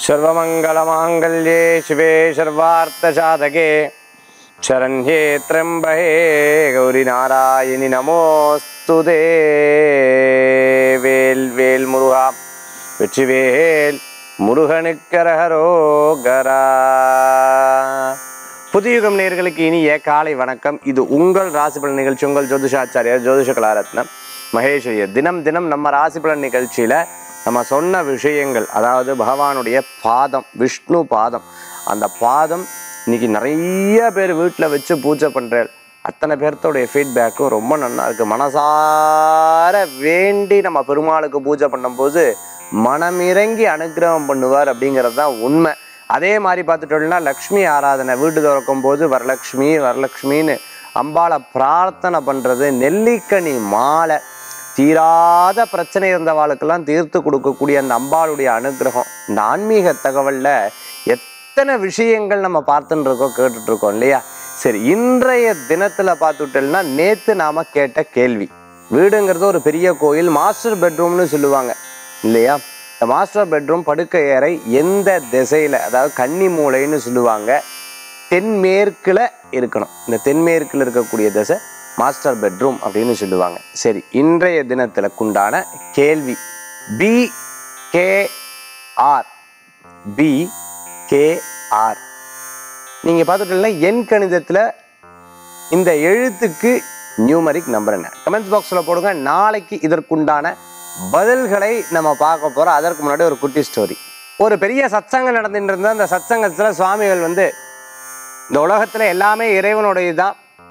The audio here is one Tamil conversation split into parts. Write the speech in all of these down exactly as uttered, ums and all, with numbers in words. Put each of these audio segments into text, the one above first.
सर्वमंगलमांगल्ये शिवे सर्वार्थसाधके शरण्ये त्र्यंबके गौरी नारायणि नमोस्तुते वेल वेल मुरुगा வெற்றிவேல் முருகனுக்கரகரோகரா. புதியுகம் நேயர்களுக்கு இனிய காலை வணக்கம். இது உங்கள் ராசிபலன் நிகழ்ச்சி. உங்கள் ஜோதிஷாச்சாரியார் ஜோதிஷ கலாரத்னம் மகேஸ்வரியர். தினம் தினம் நம்ம ராசிபலன் நிகழ்ச்சியில நம்ம சொன்ன விஷயங்கள், அதாவது பகவானுடைய பாதம், விஷ்ணு பாதம், அந்த பாதம் இன்னைக்கு நிறைய பேர் வீட்டில் வச்சு பூஜை பண்ணுறாள். அத்தனை பேர்த்தோடைய ஃபீட்பேக்கும் ரொம்ப நல்லா இருக்குது. மனசார வேண்டி நம்ம பெருமாளுக்கு பூஜை பண்ணும்போது மனமிறங்கி அனுகிரகம் பண்ணுவார் அப்படிங்கிறது தான் உண்மை. அதே மாதிரி பார்த்துட்டோம்னா லக்ஷ்மி ஆராதனை வீட்டு திறக்கும் போது வரலக்ஷ்மி வரலக்ஷ்மின்னு அம்பாளை பிரார்த்தனை பண்ணுறது, நெல்லிக்கனி மாலை, தீராத பிரச்சனை இருந்தவாளுக்கெல்லாம் தீர்த்து கொடுக்கக்கூடிய அந்த அம்பாளுடைய அனுகிரகம். இந்த ஆன்மீக தகவலில் எத்தனை விஷயங்கள் நம்ம பார்த்துட்டு இருக்கோம், கேட்டுட்டு இருக்கோம் இல்லையா? சரி, இன்றைய தினத்தில் பார்த்துட்டோம்னா நேற்று நாம் கேட்ட கேள்வி, வீடுங்கிறது ஒரு பெரிய கோயில், மாஸ்டர் பெட்ரூம்னு சொல்லுவாங்க இல்லையா? இந்த மாஸ்டர் பெட்ரூம் படுக்கை அறை எந்த திசையில், அதாவது கன்னி மூலைன்னு சொல்லுவாங்க, தென்மேற்கில் இருக்கணும். இந்த தென்மேற்கில் இருக்கக்கூடிய திசை மாஸ்டர் பெட்ரூம் அப்படின்னு சொல்லுவாங்க. சரி, இன்றைய தினத்தில் குண்டான கேள்வி P K R. P K R நீங்கள் பார்த்துட்டீங்கன்னா எண் கணிதத்தில் இந்த எழுத்துக்கு நியூமரிக் நம்பர் என்ன? கமெண்ட்ஸ் பாக்ஸில் போடுங்க. நாளைக்கு இதற்குண்டான பதில்களை நம்ம பார்க்க போகிறோம். அதற்கு முன்னாடி ஒரு குட்டி ஸ்டோரி. ஒரு பெரிய சத்சங்கம் நடந்துட்டு இருந்தால் அந்த சத்சங்கத்தில் சுவாமிகள் வந்து, இந்த உலகத்தில் எல்லாமே இறைவனுடைய தான்,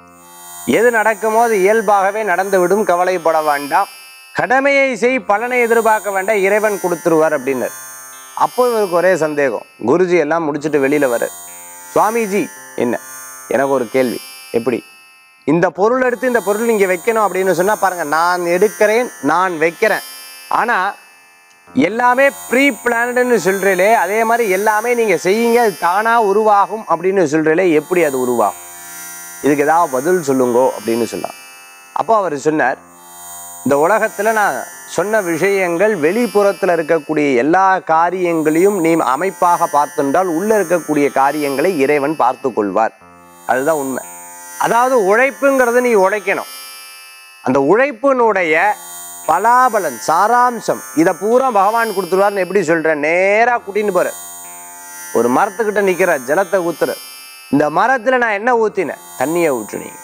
எது நடக்குமோ அது இயல்பாகவே நடந்துவிடும், கவலைப்பட வேண்டாம், கடமையை செய், பலனை எதிர்பார்க்க வேண்டாம், இறைவன் கொடுத்துருவார் அப்படின்னு. அப்போ இவருக்கு ஒரே சந்தேகம். குருஜி எல்லாம் முடிச்சுட்டு வெளியில் வர, சுவாமிஜி என்ன, எனக்கு ஒரு கேள்வி, எப்படி இந்த பொருள் எடுத்து இந்த பொருள் இங்கே வைக்கணும் அப்படின்னு சொன்னால் பாருங்கள், நான் எடுக்கிறேன், நான் வைக்கிறேன், ஆனால் எல்லாமே ப்ரீ பிளான்டுன்னு சொல்கிறீங்களே, அதே மாதிரி எல்லாமே நீங்கள் செய்யுங்க, அது தானாக உருவாகும் அப்படின்னு சொல்கிறீங்களே, எப்படி அது உருவாகும்? இதுக்கு ஏதாவது பதில் சொல்லுங்கோ அப்படின்னு சொன்னார். அப்போ அவர் சொன்னார், இந்த உலகத்தில் நான் சொன்ன விஷயங்கள் வெளிப்புறத்தில் இருக்கக்கூடிய எல்லா காரியங்களையும் நீ அமைப்பாக பார்த்துட்டால் உள்ளே இருக்கக்கூடிய காரியங்களை இறைவன் பார்த்து கொள்வார். அதுதான் உண்மை. அதாவது உழைப்புங்கிறத நீ உழைக்கணும், அந்த உழைப்பினுடைய பலாபலன் சாராம்சம் இதை பூரா பகவான் கொடுத்துருவார்னு எப்படி சொல்கிறேன்? நேராக கூட்டின்னு போகிற ஒரு மரத்துக்கிட்ட நிற்கிற, ஜலத்தை ஊத்துற, இந்த மரத்தில் நான் என்ன ஊற்றினேன்? தண்ணியை ஊற்றுனீங்க.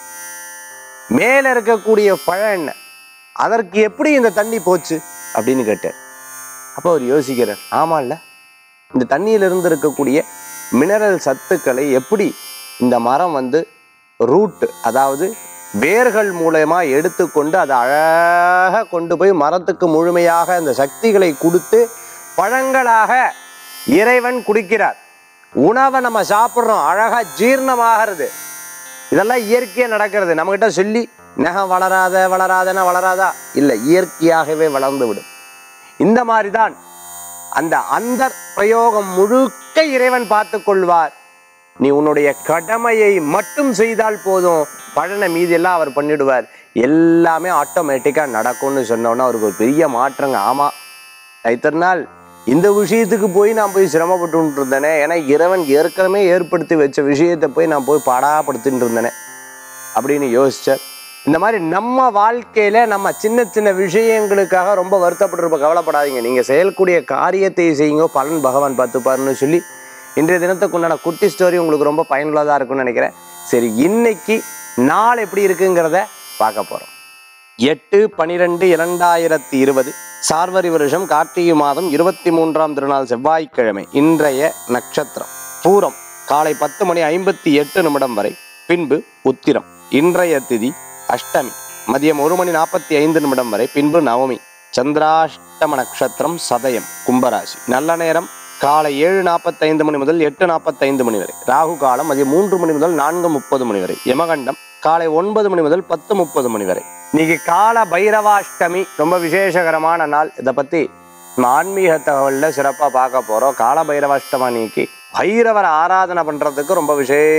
மேலே இருக்கக்கூடிய பழம் என்ன, அதற்கு எப்படி இந்த தண்ணி போச்சு அப்படின்னு கேட்டார். அப்போ அவர் யோசிக்கிறார், ஆமா இல்லை, இந்த தண்ணியிலிருந்து இருக்கக்கூடிய மினரல் சத்துக்களை எப்படி இந்த மரம் வந்து ரூட், அதாவது வேர்கள் மூலமா எடுத்துக்கொண்டு அதை அழகாக கொண்டு போய் மரத்துக்கு முழுமையாக அந்த சக்திகளை கொடுத்து பழங்களாக இறைவன் குடிக்கிறார். உணவை நம்ம சாப்பிட்றோம், அழகா ஜீரணமாகிறது, இதெல்லாம் இயற்கையாக நடக்கிறது. நம்மகிட்ட சொல்லி நகம் வளராத வளராதனா வளராதா? இல்லை, இயற்கையாகவே வளர்ந்து விடும். இந்த மாதிரி தான் அந்த அந்த பிரயோகம் முழுக்க இறைவன் பார்த்து கொள்வார். நீ உன்னுடைய கடமையை மட்டும் செய்தால் போதும், பழன மீதியெல்லாம் அவர் பண்ணிடுவார், எல்லாமே ஆட்டோமேட்டிக்காக நடக்கும்னு சொன்னோன்னா அவருக்கு ஒரு பெரிய மாற்றங்க. ஆமாம், இத்தனை நாள் இந்த விஷயத்துக்கு போய் நான் போய் சிரமப்பட்டு இருந்தேனே, ஏன்னா இறைவன் ஏற்கனவே ஏற்படுத்தி வச்ச விஷயத்தை போய் நான் போய் பாடாப்படுத்தின்னு இருந்தேனே அப்படின்னு யோசிச்சார். இந்த மாதிரி நம்ம வாழ்க்கையில் நம்ம சின்ன சின்ன விஷயங்களுக்காக ரொம்ப வருத்தப்பட்டிருப்ப, கவலைப்படாதீங்க, நீங்கள் செயல்கூடிய காரியத்தை செய்யுங்க, பலன் பகவான் பார்த்துப்பாருன்னு சொல்லி இன்றைய தினத்துக்கு உண்டான குட்டி ஸ்டோரி உங்களுக்கு ரொம்ப பயனுள்ளதாக இருக்கும்னு நினைக்கிறேன். சரி, இன்னைக்கு நாள் எப்படி இருக்குங்கிறத பார்க்க போகிறோம். எட்டு பனிரெண்டு இரண்டாயிரத்தி இருபது சார்வரி வருஷம் கார்த்திகை மாதம் இருபத்தி மூன்றாம் திருநாள் செவ்வாய்க்கிழமை. இன்றைய நட்சத்திரம் பூரம், காலை பத்து மணி ஐம்பத்தி எட்டு நிமிடம் வரை, பின்பு உத்திரம். இன்றைய திதி அஷ்டமி, மதியம் ஒரு மணி நாற்பத்தி ஐந்து நிமிடம் வரை, பின்பு நவமி. சந்திராஷ்டம நட்சத்திரம் சதயம், கும்பராசி. நல்ல நேரம் காலை ஏழு நாற்பத்தி ஐந்து மணி முதல் எட்டு நாற்பத்தி ஐந்து மணி வரை. ராகு காலம் மதியம் மூன்று மணி முதல் நான்கு முப்பது மணி வரை. யமகண்டம் காலை ஒன்பது மணி முதல் பத்து முப்பது மணி வரை. இன்னைக்கு கால பைரவாஷ்டமி, ரொம்ப விசேஷகரமான நாள். இதை பற்றி நம்ம ஆன்மீக தகவலில் சிறப்பாக பார்க்க போகிறோம். கால பைரவாஷ்டமி அன்னைக்கு பைரவர் ஆராதனை பண்ணுறதுக்கு ரொம்ப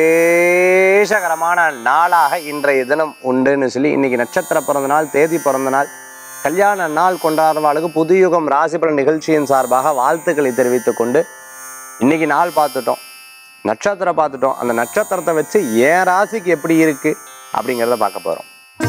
விசேஷகரமான நாளாக இன்றைய தினம் உண்டுன்னு சொல்லி, இன்னைக்கு நட்சத்திர பிறந்த நாள், தேதி பிறந்த நாள், கல்யாண நாள் கொண்டாடுறவாளுக்கு புதுயுகம் ராசிபலன் நிகழ்ச்சியின் சார்பாக வாழ்த்துக்களை தெரிவித்துக் கொண்டு இன்னைக்கு நாள் பார்த்துட்டோம், நட்சத்திரம் பார்த்துட்டோம். அந்த நட்சத்திரத்தை வச்சு என் ராசிக்கு எப்படி இருக்கு அப்படிங்கிறத பார்க்க போறோம்.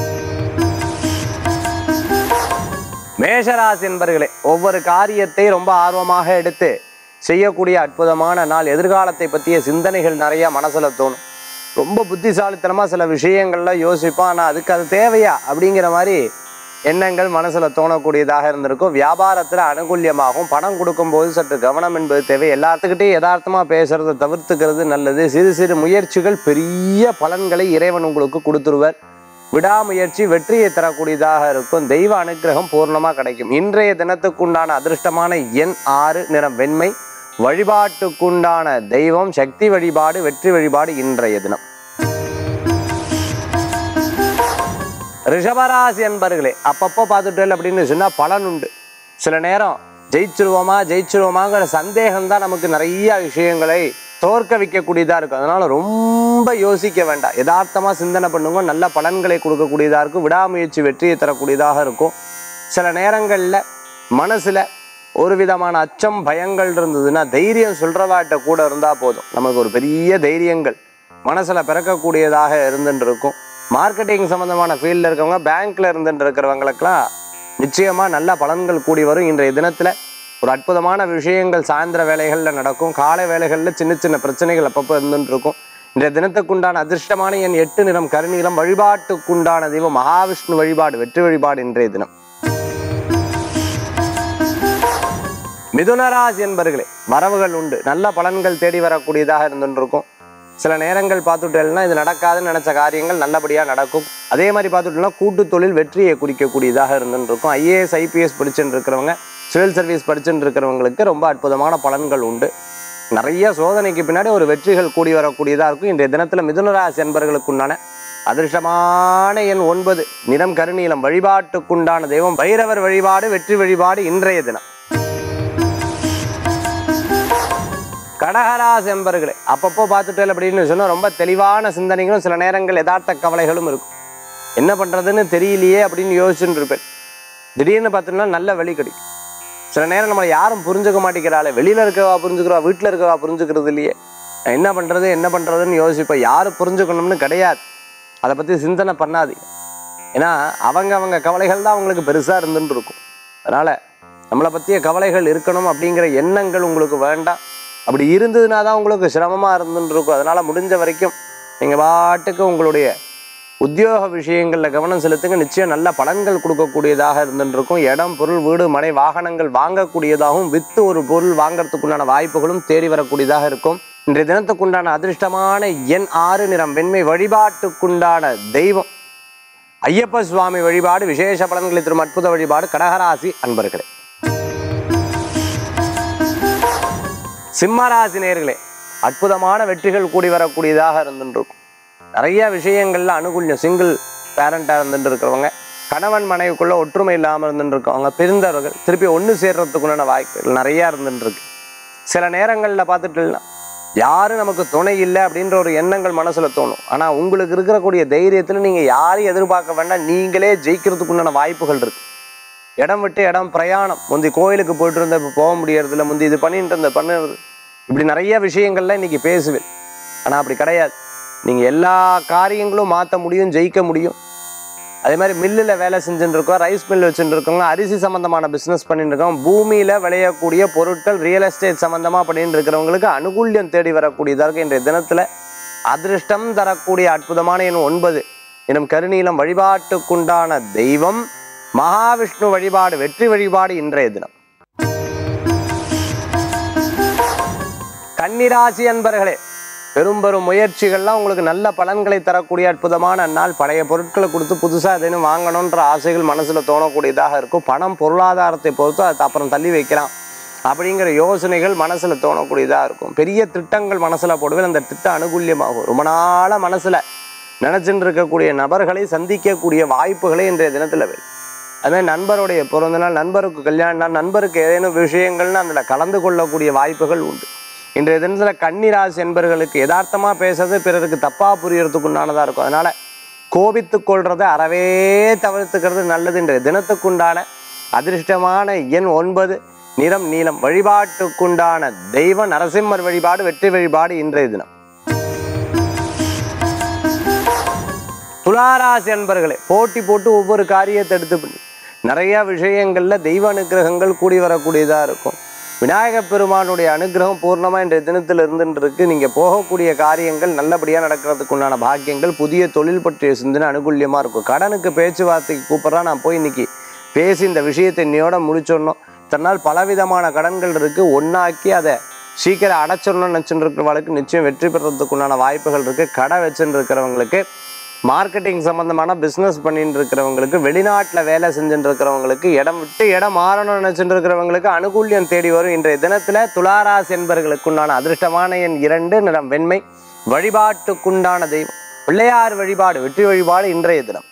மேஷராசி என்பர்களே, ஒவ்வொரு காரியத்தை ரொம்ப ஆர்வமாக எடுத்து செய்யக்கூடிய அற்புதமான நாள். எதிர்காலத்தை பற்றிய சிந்தனைகள் நிறைய மனசுல தோணும். ரொம்ப புத்திசாலித்தனமாக சில விஷயங்கள்லாம் யோசிப்போம், ஆனால் அதுக்கு அது தேவையா அப்படிங்கிற மாதிரி எண்ணங்கள் மனசுல தோணக்கூடியதாக இருந்திருக்கும். வியாபாரத்தில் அனுகூல்யமாகும். பணம் கொடுக்கும்போது சற்று கவனம் என்பது தேவை. எல்லாத்துக்கிட்டையும் யதார்த்தமா பேசுறதை தவிர்த்துக்கிறது நல்லது. சிறு சிறு முயற்சிகள் பெரிய பலன்களை இறைவன் உங்களுக்கு கொடுத்துருவர். விடாமுயற்சி வெற்றியை தரக்கூடியதாக இருக்கும். தெய்வ அனுக்கிரகம் பூர்ணமாக கிடைக்கும். இன்றைய தினத்துக்குண்டான அதிர்ஷ்டமான எண் ஆறு, நிறம் வெண்மை. வழிபாட்டுக்குண்டான தெய்வம் சக்தி வழிபாடு, வெற்றி வழிபாடு இன்றைய தினம். ரிஷபராசி அன்பர்களே, அப்பப்போ பார்த்துட்டேன் அப்படின்னு சொன்னா பலன் உண்டு. சில நேரம் ஜெயிச்சிருவோமா ஜெயிச்சிருவோமாங்கிற சந்தேகம் தான் நமக்கு நிறைய விஷயங்களை தோற்க வைக்கக்கூடியதாக இருக்கும். அதனால ரொம்ப யோசிக்க வேண்டாம், யதார்த்தமா சிந்தனை பண்ணுங்க. நல்ல பலன்களை கொடுக்கக்கூடியதாக இருக்கும். விடாமுயற்சி வெற்றியை தரக்கூடியதாக இருக்கும். சில நேரங்களில் மனசுல ஒரு விதமான அச்சம் பயங்கள் இருந்ததுன்னா தைரியம் சொல்றவாட்ட கூட இருந்தா போதும். நமக்கு ஒரு பெரிய தைரியங்கள் மனசுல பிறக்கக்கூடியதாக இருந்துட்டு இருக்கும். மார்க்கெட்டிங் சம்பந்தமான ஃபீல்டில் இருக்கவங்க, பேங்க்ல இருந்துட்டு இருக்கிறவங்களுக்கெல்லாம் நிச்சயமா நல்ல பலன்கள் கூடி வரும். இன்றைய தினத்துல ஒரு அற்புதமான விஷயங்கள் சாயந்தர வேலைகளில் நடக்கும். காலை வேலைகளில் சின்ன சின்ன பிரச்சனைகள் அப்பப்போ இருந்துட்டு இருக்கும். இன்றைய தினத்துக்குண்டான அதிர்ஷ்டமான என் எட்டு, நிறம் கருநீலம். வழிபாட்டுக்குண்டான தெய்வம் மகாவிஷ்ணு வழிபாடு, வெற்றி வழிபாடு இன்றைய தினம். மிதுனராசி என்பர்களே, வரவுகள் உண்டு. நல்ல பலன்கள் தேடி வரக்கூடியதாக இருந்துட்டு இருக்கும். சில நேரங்கள் பார்த்துட்டேன்னா இது நடக்காதுன்னு நினைச்ச காரியங்கள் நல்லபடியாக நடக்கும். அதே மாதிரி பார்த்துட்டோம்னா கூட்டு தொழில் வெற்றியை குறிக்கக்கூடியதாக இருந்துட்டு இருக்கும். ஐஏஎஸ் ஐபிஎஸ் படிச்சுட்டு இருக்கிறவங்க, சிவில் சர்வீஸ் படிச்சுட்டு இருக்கிறவங்களுக்கு ரொம்ப அற்புதமான பலன்கள் உண்டு. நிறைய சோதனைக்கு பின்னாடி ஒரு வெற்றிகள் கூடி வரக்கூடியதாக இருக்கும். இன்றைய தினத்தில் மிதுனராசி என்பர்களுக்குண்டான அதிர்ஷ்டமான எண் ஒன்பது, நிறம் கருநீலம். வழிபாட்டுக்குண்டான தெய்வம் பைரவர் வழிபாடு, வெற்றி வழிபாடு இன்றைய தினம். கடகராசி என்பர்களே, அப்பப்போ பார்த்துட்டேன் அப்படின்னு சொன்னால் ரொம்ப தெளிவான சிந்தனைகளும் சில நேரங்கள் யதார்த்த கவலைகளும் இருக்கும். என்ன பண்ணுறதுன்னு தெரியலையே அப்படின்னு யோசிச்சுட்டு இருப்பேன். திடீர்னு பார்த்தோம்னா நல்ல வழி கிடைக்கும். சில நேரம் நம்மளை யாரும் புரிஞ்சுக்க மாட்டேங்கிறாளே, வெளியில் இருக்கவா புரிஞ்சுக்கிறவா, வீட்டில் இருக்கவா புரிஞ்சுக்கிறது இல்லையே, நான் என்ன பண்ணுறது என்ன பண்ணுறதுன்னு யோசிப்பேன். யாரும் புரிஞ்சுக்கணும்னு கிடையாது, அதை பற்றி சிந்தனை பண்ணாதீங்க. ஏன்னா அவங்க அவங்க கவலைகள் தான் அவங்களுக்கு பெருசாக இருந்துட்டு இருக்கும். அதனால் நம்மளை பற்றிய கவலைகள் இருக்கணும் அப்படிங்கிற எண்ணங்கள் உங்களுக்கு வேண்டாம். அப்படி இருந்ததுனா தான் உங்களுக்கு சிரமமாக இருந்துட்டு இருக்கும். அதனால் முடிஞ்ச வரைக்கும் நீங்கள் பாட்டுக்கு உங்களுடைய உத்தியோக விஷயங்களில் கவனம் செலுத்துங்க. நிச்சயம் நல்ல பலன்கள் கொடுக்கக்கூடியதாக இருந்துட்டு இருக்கும். இடம், பொருள், வீடு, மனை, வாகனங்கள் வாங்கக்கூடியதாகவும் வித்து ஒரு பொருள் வாங்கறதுக்குண்டான வாய்ப்புகளும் தேடி வரக்கூடியதாக இருக்கும். இன்றைய தினத்துக்குண்டான அதிர்ஷ்டமான எண் ஆறு, நிறம் வெண்மை. வழிபாட்டுக்குண்டான தெய்வம் ஐயப்ப சுவாமி வழிபாடு, விசேஷ பலன்களை தரும் அற்புத வழிபாடு கடகராசி அன்பர்களே. சிம்மராசி நேயர்களே, அற்புதமான வெற்றிகள் கூடி வரக்கூடியதாக இருந்துட்டு இருக்கும். நிறைய விஷயங்கள்ல அனுகூல்யம். சிங்கிள் பேரண்டாக இருந்துட்டு இருக்கிறவங்க, கணவன் மனைவிக்குள்ள ஒற்றுமை இல்லாமல் இருந்துட்டு இருக்கவங்க, பிரிந்தவர்கள் திருப்பி ஒன்று சேர்றதுக்குண்டான வாய்ப்புகள் நிறையா இருந்துட்டு இருக்கு. சில நேரங்களில் பார்த்துட்டுனா யாரும் நமக்கு துணை இல்லை அப்படின்ற ஒரு எண்ணங்கள் மனசுல தோணும். ஆனால் உங்களுக்கு இருக்கக்கூடிய தைரியத்தில் நீங்கள் யாரையும் எதிர்பார்க்க வேண்டாம், நீங்களே ஜெயிக்கிறதுக்குண்டான வாய்ப்புகள் இருக்கு. இடம் விட்டு இடம் பிரயாணம். முந்தி கோயிலுக்கு போயிட்டு இருந்த இப்போ போக முடியறதில்ல, முந்தி இது பண்ணிட்டு இருந்த பண்ணுறது, இப்படி நிறைய விஷயங்கள்லாம் இன்னைக்கு பேசுவேன். ஆனால் அப்படி கிடையாது. நீங்கள் எல்லா காரியங்களும் மாற்ற முடியும், ஜெயிக்க முடியும். அதே மாதிரி மில்லில் வேலை செஞ்சுட்டு இருக்கோம், ரைஸ் மில் வச்சுட்டு இருக்கவங்க, அரிசி சம்மந்தமான பிஸ்னஸ் பண்ணிட்டு இருக்கோம், பூமியில் விளையக்கூடிய பொருட்கள், ரியல் எஸ்டேட் சம்மந்தமாக பண்ணிட்டு இருக்கிறவங்களுக்கு அனுகூல்யம் தேடி வரக்கூடியதாக இருக்குது. இன்றைய தினத்தில் அதிர்ஷ்டம் தரக்கூடிய அற்புதமான எண் ஒன்பது, எனும் கருநீலம். வழிபாட்டுக்குண்டான தெய்வம் மகாவிஷ்ணு வழிபாடு, வெற்றி வழிபாடு இன்றைய தினம். கன்னிராசி அன்பர்களே, பெரும் பெரும் முயற்சிகள்லாம் உங்களுக்கு நல்ல பலன்களை தரக்கூடிய அற்புதமான நாள். பழைய பொருட்களை கொடுத்து புதுசாக எதுவும் வாங்கணுன்ற ஆசைகள் மனசில் தோணக்கூடியதாக இருக்கும். பணம் பொருளாதாரத்தை பொறுத்து அதை அப்புறம் தள்ளி வைக்கலாம் அப்படிங்கிற யோசனைகள் மனசில் தோணக்கூடியதாக இருக்கும். பெரிய திட்டங்கள் மனசில் போடுவேன், அந்த திட்டம் அனுகூல்யமாகும். ரொம்ப நாளாக மனசில் நினச்சிட்டு இருக்கக்கூடிய நபர்களை சந்திக்கக்கூடிய வாய்ப்புகளை இன்றைய தினத்தில் வேணும். அதுமாதிரி நண்பருடைய பிறந்த நாள், நண்பருக்கு கல்யாண நாள், நண்பருக்கு ஏதேனும் விஷயங்கள்னு அதில் கலந்து கொள்ளக்கூடிய வாய்ப்புகள் உண்டு. இன்றைய தினத்தில் கன்னிராசி என்பர்களுக்கு யதார்த்தமாக பேசுறது பிறருக்கு தப்பாக புரியறதுக்கு உண்டானதாக இருக்கும். அதனால் கோபித்து கொள்றதை அறவே தவிர்த்துக்கிறது நல்லது. இன்றைய தினத்துக்குண்டான அதிர்ஷ்டமான எண் ஒன்பது, நிறம் நீலம். வழிபாட்டுக்குண்டான தெய்வ நரசிம்மர் வழிபாடு வெற்றி வழிபாடு இன்றைய தினம். துளாராசி அன்பர்களே, போட்டி போட்டு ஒவ்வொரு காரியத்தை எடுத்து பண்ணி நிறைய விஷயங்கள்ல தெய்வ அனுகிரகங்கள் கூடி வரக்கூடியதாக இருக்கும். விநாயகப் பெருமானுடைய அனுகிரகம் பூர்ணமாக இன்றைய தினத்தில் இருந்துட்டு இருக்கு. நீங்கள் போகக்கூடிய காரியங்கள் நல்லபடியாக நடக்கிறதுக்கு உண்டான பாக்கியங்கள், புதிய தொழில் பற்றிய சிந்தனை அனுகூல்யமாக இருக்கும். கடனுக்கு பேச்சுவார்த்தைக்கு கூப்பிட்றா, நான் போய் இன்னைக்கு பேசி இந்த விஷயத்தை இன்னையோட முடிச்சிடணும். தன்னால் பலவிதமான கடன்கள் இருக்குது, ஒன்றாக்கி அதை சீக்கிரம் அடைச்சிடணும்னு நினச்சிட்டு இருக்கிறவங்களுக்கு நிச்சயம் வெற்றி பெறதுக்கு உண்டான வாய்ப்புகள் இருக்குது. கடை வச்சுட்டு இருக்கிறவங்களுக்கு, மார்க்கெட்டிங் சம்மந்தமான பிஸ்னஸ் பண்ணிட்டு இருக்கிறவங்களுக்கு, வெளிநாட்டில் வேலை செஞ்சுட்டு இருக்கிறவங்களுக்கு, இடம் விட்டு இடம் மாறணும்னு நினச்சிட்டு இருக்கிறவங்களுக்கு அனுகூல்யம் தேடி வரும். இன்றைய தினத்தில் துளாராசி என்பர்களுக்குண்டான அதிர்ஷ்டமான எண் இரண்டு, நிறம் வெண்மை. வழிபாட்டுக்குண்டான தெய்வம் பிள்ளையார் வழிபாடு வெற்றி வழிபாடு இன்றைய தினம்.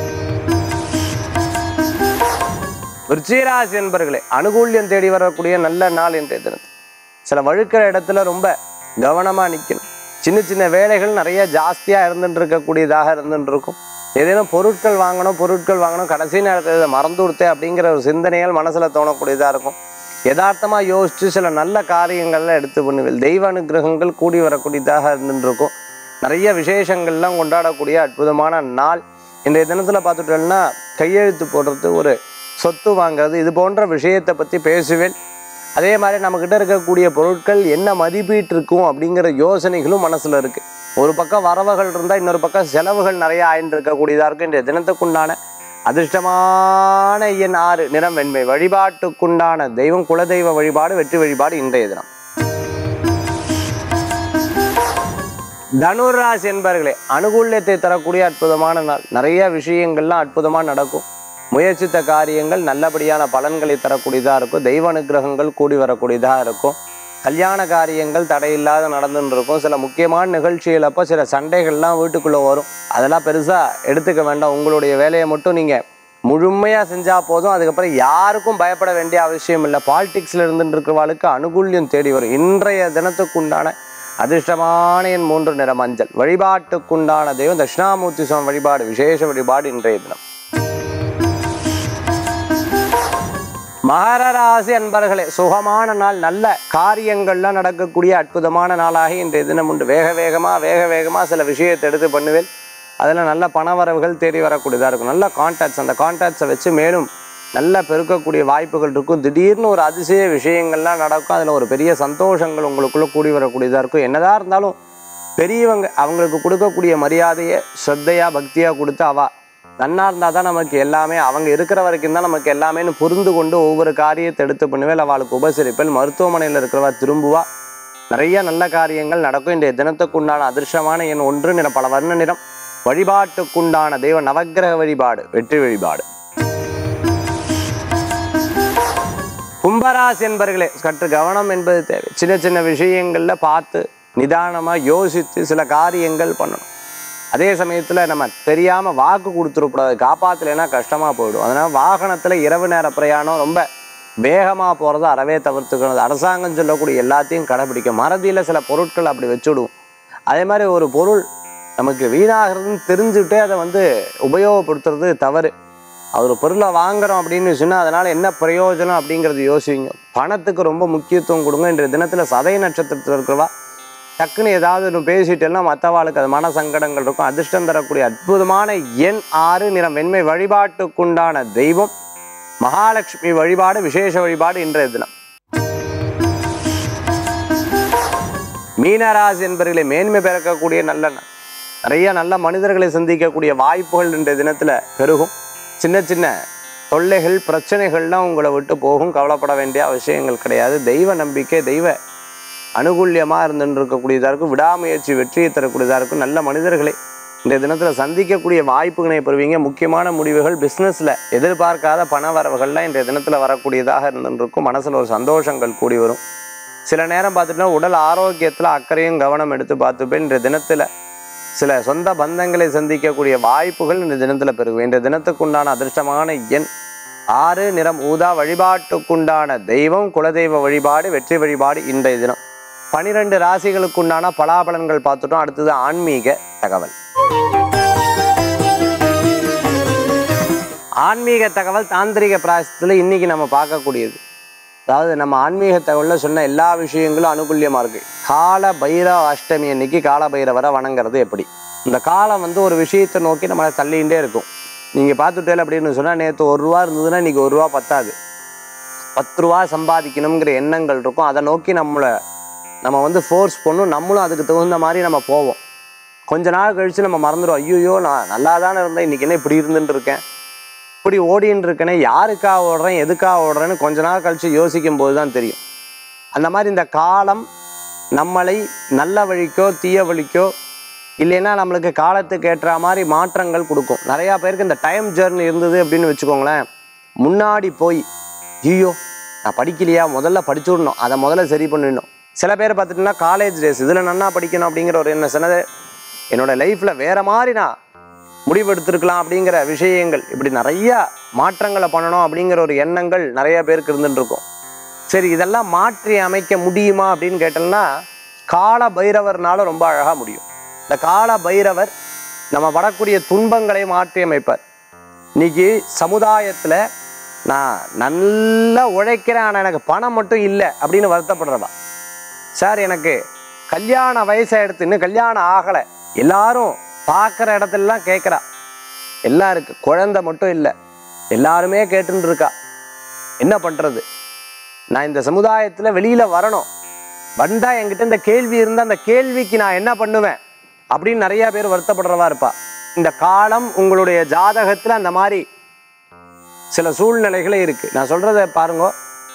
விருச்சிகராசி என்பர்களே, அனுகூல்யம் தேடி வரக்கூடிய நல்ல நாள் இன்றைய தினம். சில வழுக்கிற இடத்துல ரொம்ப கவனமாக நிற்கணும். சின்ன சின்ன வேலைகள் நிறைய ஜாஸ்தியாக இருந்துட்டு இருக்கக்கூடியதாக இருந்துட்டு இருக்கும். ஏதேனும் பொருட்கள் வாங்கணும் பொருட்கள் வாங்கணும் கடைசி நேரத்தில் இதை மறந்து கொடுத்தேன் அப்படிங்கிற ஒரு சிந்தனைகள் மனசில் தோணக்கூடியதாக இருக்கும். யதார்த்தமாக யோசித்து சில நல்ல காரியங்கள்லாம் எடுத்து பண்ணுவேன். தெய்வ அனுகிரகங்கள் கூடி வரக்கூடியதாக இருந்துட்டு இருக்கும். நிறைய விசேஷங்கள்லாம் கொண்டாடக்கூடிய அற்புதமான நாள் இன்றைய தினத்தில். பார்த்துட்டோம்னா கையெழுத்து போடுறது, ஒரு சொத்து வாங்கிறது, இது போன்ற விஷயத்தை பற்றி பேசுவேன். அதே மாதிரி நம்மக்கிட்ட இருக்கக்கூடிய பொருட்கள் என்ன மதிப்பீட்டு இருக்கும் அப்படிங்கிற யோசனைகளும் மனசில் இருக்குது. ஒரு பக்கம் வரவுகள் இருந்தால் இன்னொரு பக்கம் செலவுகள் நிறைய ஆயின்னு இருக்கக்கூடியதாக இருக்கும். இன்றைய தினத்துக்குண்டான அதிர்ஷ்டமான எண் ஆறு, நிறம் வெண்மை. வழிபாட்டுக்குண்டான தெய்வம் குலதெய்வ வழிபாடு வெற்றி வழிபாடு இன்றைய தினம். தனுராசி என்பர்களே, அனுகூல்யத்தை தரக்கூடிய அற்புதமான நாள். நிறைய விஷயங்கள்லாம் அற்புதமாக நடக்கும். முயற்சித்த காரியங்கள் நல்லபடியான பலன்களை தரக்கூடியதாக இருக்கும். தெய்வ அனுகிரகங்கள் கூடி வரக்கூடியதாக இருக்கும். கல்யாண காரியங்கள் தடையில்லாத நடந்துன்னு இருக்கும். சில முக்கியமான நிகழ்ச்சிகள் அப்போ சில சண்டைகள்லாம் வீட்டுக்குள்ளே வரும். அதெல்லாம் பெருசாக எடுத்துக்க வேண்டாம். உங்களுடைய வேலையை மட்டும் நீங்கள் முழுமையாக செஞ்சால் போதும். அதுக்கப்புறம் யாருக்கும் பயப்பட வேண்டிய அவசியம் இல்லை. பாலிடிக்ஸில் இருந்துட்டு இருக்கிறவாளுக்கு அனுகூல்யம் தேடி வரும். இன்றைய தினத்துக்குண்டான அதிர்ஷ்டமான எண் மூன்று, நிறம் மஞ்சள். வழிபாட்டுக்குண்டான தெய்வம் தட்சிணாமூர்த்தி சுவாமி வழிபாடு விசேஷ வழிபாடு இன்றைய தினம். மகர ராசி அன்பர்களே, சுகமான நாள். நல்ல காரியங்கள்லாம் நடக்கக்கூடிய அற்புதமான நாளாக இன்றைய தினம் உண்டு. வேக வேகமாக வேக வேகமாக சில விஷயத்தை எடுத்து பண்ணுவேன். அதில் நல்ல பணவரவுகள் தேடி வரக்கூடியதாக இருக்கும். நல்ல கான்டாக்ட்ஸ், அந்த கான்டாக்ட்ஸை வச்சு மேலும் நல்ல பெருக்கக்கூடிய வாய்ப்புகள் இருக்கும். திடீர்னு ஒரு அதிசய விஷயங்கள்லாம் நடக்கும். அதில் ஒரு பெரிய சந்தோஷங்கள் உங்களுக்குள்ளே கூடி வரக்கூடியதாக இருக்கும். என்னதான் இருந்தாலும் பெரியவங்க அவங்களுக்கு கொடுக்கக்கூடிய மரியாதையை ஸ்ரத்தையாக பக்தியாக கொடுத்து அவ நன்னா இருந்தால் தான் நமக்கு எல்லாமே, அவங்க இருக்கிற வரைக்கும் தான் நமக்கு எல்லாமேன்னு புரிந்து கொண்டு ஒவ்வொரு காரியத்தை எடுத்து பண்ணுவேன். அவளுக்கு உபசரிப்பேன். மருத்துவமனையில் இருக்கிறவா திரும்புவா. நிறைய நல்ல காரியங்கள் நடக்கும். இன்றைய தினத்துக்குண்டான அதிர்ஷ்டமான எண் ஒன்று, நிறம் பல வர்ண நிறம். வழிபாட்டுக்குண்டான தெய்வ நவக்கிரக வழிபாடு வெற்றி வழிபாடு. கும்பராசி என்பர்களே, சற்று கவனம் என்பது தேவை. சின்ன சின்ன விஷயங்களில் பார்த்து நிதானமாக யோசித்து சில காரியங்கள் பண்ணணும். அதே சமயத்தில் நம்ம தெரியாமல் வாக்கு கொடுத்துடக்கூடாது. காப்பாற்றலைன்னா கஷ்டமாக போயிடும். அதனால் வாகனத்தில் இரவு நேர பிரயாணம் ரொம்ப வேகமாக போகிறத அறவே தவிர்த்துக்கணும். அரசாங்கம் சொல்லக்கூடிய எல்லாத்தையும் கடைபிடிக்கும். மறதியில் சில பொருட்கள் அப்படி வச்சுடுவோம். அதே மாதிரி ஒரு பொருள் நமக்கு வீணாகிறதுன்னு தெரிஞ்சுக்கிட்டே அதை வந்து உபயோகப்படுத்துறது தவறு. ஒரு பொருளை வாங்குகிறோம் அப்படின்னு சொன்னால் அதனால் என்ன பிரயோஜனம் அப்படிங்கிறது யோசிங்க. பணத்துக்கு ரொம்ப முக்கியத்துவம் கொடுங்க. இன்றைய தினத்தில் சதய நட்சத்திரத்தில் இருக்கிறவா டக்குன்னு ஏதாவது ஒன்று பேசிட்டேன்னா மற்றவாளுக்கு அது மன சங்கடங்கள் இருக்கும். அதிர்ஷ்டம் தரக்கூடிய அற்புதமான எண் ஆறு, நிறம் வெண்மை. வழிபாட்டுக்குண்டான தெய்வம் மகாலட்சுமி வழிபாடு விசேஷ வழிபாடு இன்றைய தினம். மீனராசி என்பவர்களை மேன்மை பெறக்கூடிய நல்ல நாள். நிறைய நல்ல மனிதர்களை சந்திக்கக்கூடிய வாய்ப்புகள் இன்றைய தினத்தில் பெருகும். சின்ன சின்ன தொல்லைகள் பிரச்சனைகள்லாம் உங்களை விட்டு போகும். கவலைப்பட வேண்டிய அவசியங்கள் கிடையாது. தெய்வ நம்பிக்கை தெய்வ அனுகூல்யமாக இருந்துட்டு இருக்கக்கூடியதாக இருக்கும். விடாமுயற்சி வெற்றியை தரக்கூடியதாக இருக்கும். நல்ல மனிதர்களை இந்த தினத்தில் சந்திக்கக்கூடிய வாய்ப்புகளை பெறுவீங்க. முக்கியமான முடிவுகள் பிஸ்னஸில் எதிர்பார்க்காத பண வரவுகள்லாம் இன்றைய தினத்தில் வரக்கூடியதாக இருந்துட்டு இருக்கும். மனசில் ஒரு சந்தோஷங்கள் கூடி வரும். சில நேரம் பார்த்துட்டோம்னா உடல் ஆரோக்கியத்தில் அக்கறையும் கவனம் எடுத்து பார்த்துப்பேன். இன்றைய தினத்தில் சில சொந்த பந்தங்களை சந்திக்கக்கூடிய வாய்ப்புகள் இந்த தினத்தில் பெறுவேன். இன்றைய தினத்துக்குண்டான அதிர்ஷ்டமான எண் ஆறு, நிறம் ஊதா. வழிபாட்டுக்குண்டான தெய்வம் குலதெய்வ வழிபாடு வெற்றி வழிபாடு இன்றைய தினம். பனிரெண்டு ராசிகளுக்குண்டான பலாபலன்கள் பார்த்துட்டோம். அடுத்தது ஆன்மீக தகவல். ஆன்மீக தகவல் தாந்திரிக பிராயசத்தில் இன்னைக்கு நம்ம பார்க்கக்கூடியது அதாவது நம்ம ஆன்மீக தகவலில் சொன்ன எல்லா விஷயங்களும் அனுகூல்யமாக இருக்குது. கால பைரவ அஷ்டமி அன்னைக்கு கால பைரவரை வணங்குறது எப்படி? இந்த காலம் வந்து ஒரு விஷயத்தை நோக்கி நம்மளை தள்ளிகிட்டே இருக்கும். நீங்கள் பார்த்துட்டே அப்படின்னு சொன்னால் நேற்று ஒரு ரூபா இருந்ததுன்னா இன்றைக்கி ஒரு ரூபா பத்தாது. பத்து ரூபா சம்பாதிக்கணுங்கிற எண்ணங்கள் இருக்கும். அதை நோக்கி நம்மளை நம்ம வந்து ஃபோர்ஸ் பண்ணும். நம்மளும் அதுக்கு தகுந்த மாதிரி நம்ம போவோம். கொஞ்ச நாள் கழித்து நம்ம மறந்துடுவோம். ஐயோ நான் நல்லா தானே இருந்தேன், இன்றைக்கி என்ன இப்படி இருந்துட்டு இருக்கேன், இப்படி ஓடின்னு இருக்கேனே, யாருக்காக ஓடுறேன் எதுக்காக ஓடுறேன்னு கொஞ்ச நாள் கழித்து யோசிக்கும் போது தான் தெரியும். அந்த மாதிரி இந்த காலம் நம்மளை நல்ல வழிக்கோ தீய வழிக்கோ இல்லைன்னா நம்மளுக்கு காலத்துக்கு ஏற்ற மாதிரி மாற்றங்கள் கொடுக்கும். நிறையா பேருக்கு இந்த டைம் ஜேர்னி இருந்தது அப்படின்னு வச்சுக்கோங்களேன். முன்னாடி போய் ஐயோ நான் படிக்கலையா, முதல்ல படிச்சுடணும், அதை முதல்ல சரி பண்ணிடணும். சில பேர் பார்த்துட்டிங்கன்னா காலேஜ் டேஸ் இதில் நன்னா படிக்கணும் அப்படிங்கிற ஒரு என்ன சொன்னது, என்னோடய லைஃப்பில் வேறு மாதிரி நான் முடிவு எடுத்துருக்கலாம் அப்படிங்கிற விஷயங்கள், இப்படி நிறையா மாற்றங்களை பண்ணணும் அப்படிங்கிற ஒரு எண்ணங்கள் நிறைய பேருக்கு இருந்துட்டுருக்கும். சரி, இதெல்லாம் மாற்றி அமைக்க முடியுமா அப்படின்னு கேட்டோம்னா கால பைரவர்னால ரொம்ப அழகாக முடியும். இந்த கால பைரவர் நம்ம படக்கூடிய துன்பங்களை மாற்றி அமைப்பார். இன்னைக்கு சமுதாயத்தில் நான் நல்லா உழைக்கிறேன் ஆனால் எனக்கு பணம் மட்டும் இல்லை அப்படின்னு வருத்தப்படுறவா, சார் எனக்கு கல்யாண வயசாகிடுத்து இன்னும் கல்யாணம் ஆகலை, எல்லாரும் பார்க்குற இடத்துலலாம் கேட்குறா, எல்லாம் இருக்குது, குழந்தை மட்டும் இல்லை, எல்லாருமே கேட்டுன்னு இருக்கா, என்ன பண்ணுறது, நான் இந்த சமுதாயத்தில் வெளியில் வரணும், வந்தால் என்கிட்ட இந்த கேள்வி இருந்தால் அந்த கேள்விக்கு நான் என்ன பண்ணுவேன் அப்படின்னு நிறையா பேர் வருத்தப்படுறவா இருப்பா. இந்த காலம் உங்களுடைய ஜாதகத்தில் அந்த மாதிரி சில சூழ்நிலைகளே இருக்குது. நான் சொல்கிறத பாருங்க,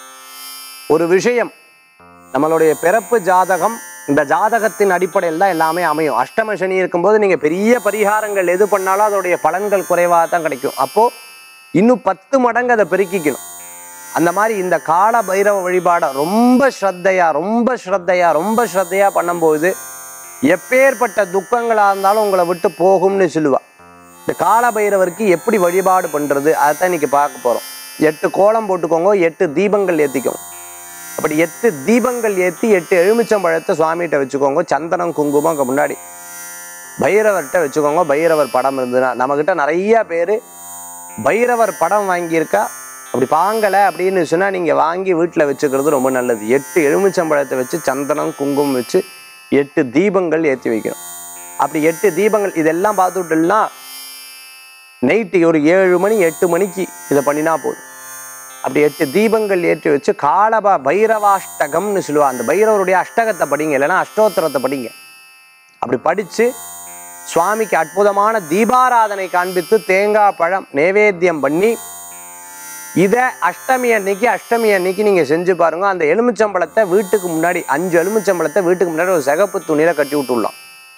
ஒரு விஷயம் நம்மளுடைய பிறப்பு ஜாதகம், இந்த ஜாதகத்தின் அடிப்படையில் தான் எல்லாமே அமையும். அஷ்டம சனி இருக்கும்போது நீங்கள் பெரிய பரிகாரங்கள் எது பண்ணாலும் அதோடைய பலன்கள் குறைவாக தான் கிடைக்கும். அப்போது இன்னும் பத்து மடங்கு அதை பெருக்கிக்கணும். அந்த மாதிரி இந்த கால பைரவ வழிபாடை ரொம்ப ஸ்ரத்தையா ரொம்ப ஸ்ரத்தையா ரொம்ப ஸ்ரத்தையா பண்ணும்போது எப்பேற்பட்ட துக்கங்களாக இருந்தாலும் உங்களை விட்டு போகும்னு சொல்லுவா. இந்த கால பைரவருக்கு எப்படி வழிபாடு பண்ணுறது அதைத்தான் இன்னைக்கு பார்க்க போகிறோம். எட்டு கோலம் போட்டுக்கோங்க, எட்டு தீபங்கள் ஏற்றிக்கோங்க. அப்படி எட்டு தீபங்கள் ஏற்றி எட்டு எலுமிச்சம்பழத்தை சுவாமிகிட்ட வச்சுக்கோங்க. சந்தனம் குங்குமம் அங்கே முன்னாடி பைரவர்கிட்ட வச்சுக்கோங்க. பைரவர் படம் இருந்ததுன்னா, நம்மக்கிட்ட நிறைய பேர் பைரவர் படம் வாங்கியிருக்கா, அப்படி வாங்கலை அப்படின்னு சொன்னால் நீங்கள் வாங்கி வீட்டில் வச்சுக்கிறது ரொம்ப நல்லது. எட்டு எலுமிச்சம்பழத்தை வச்சு சந்தனம் குங்குமம் வச்சு எட்டு தீபங்கள் ஏற்றி வைக்கணும். அப்படி எட்டு தீபங்கள் இதெல்லாம் பார்த்துட்டோம்னா நைட்டு ஒரு ஏழு மணி எட்டு மணிக்கு இதை பண்ணினா போதும். அப்படி எட்டு தீபங்கள் ஏற்றி வச்சு காலபா பைரவாஷ்டகம்னு சொல்லுவாள், அந்த பைரவருடைய அஷ்டகத்தை படிங்க, இல்லைன்னா அஷ்டோத்திரத்தை படிங்க. அப்படி படித்து சுவாமிக்கு அற்புதமான தீபாராதனை காண்பித்து தேங்காய் பழம் நைவேத்தியம் பண்ணி இதை அஷ்டமி அன்னைக்கு அஷ்டமி அன்னைக்கு நீங்கள் செஞ்சு பாருங்க. அந்த எலுமிச்சம்பழத்தை வீட்டுக்கு முன்னாடி அஞ்சு எலுமிச்சம்பழத்தை வீட்டுக்கு முன்னாடி ஒரு சிகப்பு துணியில் கட்டி விட்டுடலாம்.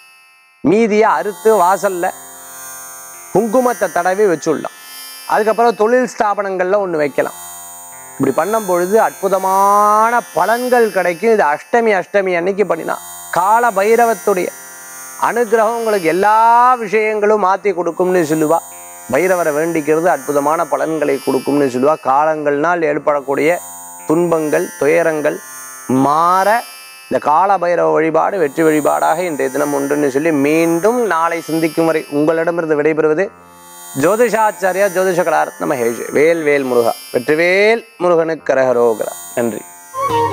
மீதியை அறுத்து வாசலில் குங்குமத்தை தடவி வச்சுடலாம். அதுக்கப்புறம் தொழில் ஸ்தாபனங்களில் ஒன்று வைக்கலாம். இப்படி பண்ணும் பொழுது அற்புதமான பலன்கள் கிடைக்கும். இது அஷ்டமி அஷ்டமி அன்னைக்கு பண்ணினா கால பைரவத்துடைய அனுகிரகம் உங்களுக்கு எல்லா விஷயங்களும் மாற்றி கொடுக்கும்னு சொல்லுவா. பைரவரை வேண்டிக்கிறது அற்புதமான பலன்களை கொடுக்கும்னு சொல்லுவா. காலங்கள்னால் ஏற்படக்கூடிய துன்பங்கள் துயரங்கள் மாற இந்த கால பைரவ வழிபாடு வெற்றி வழிபாடாக இன்றைய தினம் ஒன்றுன்னு சொல்லி மீண்டும் நாளை சிந்திக்கும் வரை உங்களிடமிருந்து விடைபெறுவது ஜோதிஷாச்சாரியா ஜோதிஷ கலாரத்ன மகேஷ். வேல் வேல் முருகா. வெற்றிவேல் முருகனுக்கு கரகரோகரா. நன்றி.